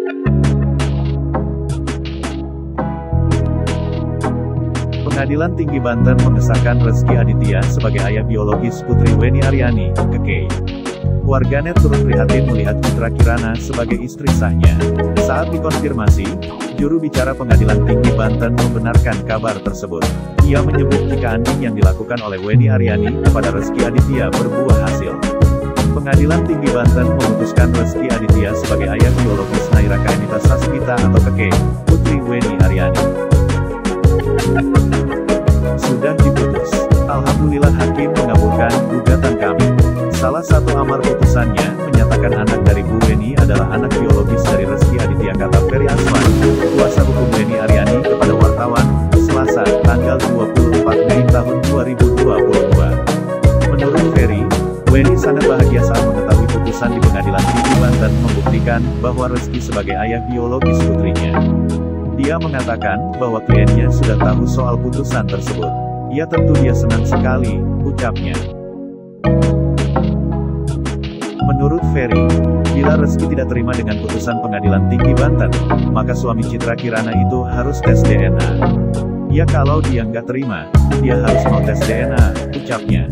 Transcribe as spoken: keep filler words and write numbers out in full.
Pengadilan Tinggi Banten mengesahkan Rezky Aditya sebagai ayah biologis Putri Weni Aryani, Keke. Warganet turut prihatin melihat Citra Kirana sebagai istri sahnya. Saat dikonfirmasi, juru bicara Pengadilan Tinggi Banten membenarkan kabar tersebut. Ia menyebut jika anding yang dilakukan oleh Weni Aryani kepada Rezky Aditya berbuah hasil. Pengadilan Tinggi Banten memutuskan Rezky Aditya sebagai ayah biologis Naira Kaenita Sasmita atau Keke, Putri Weni Aryani. Sudah diputus. Alhamdulillah hakim mengabulkan gugatan kami. Salah satu amar putusannya menyatakan anak dari Bu Weni adalah anak biologis dari Rezky Aditya, kata Ferry Aswan, kuasa hukum Weni Aryani kepada wartawan, Selasa, tanggal dua puluh empat Mei tahun dua ribu dua puluh dua. Menurut Ferry, Weni sangat bahagia saat mengetahui putusan di Pengadilan Tinggi Banten membuktikan bahwa Rezky sebagai ayah biologis putrinya. Dia mengatakan bahwa kliennya sudah tahu soal putusan tersebut. Ya tentu dia senang sekali, ucapnya. Menurut Ferry, bila Rezky tidak terima dengan putusan Pengadilan Tinggi Banten, maka suami Citra Kirana itu harus tes D N A. Ya kalau dia nggak terima, dia harus mau tes D N A, ucapnya.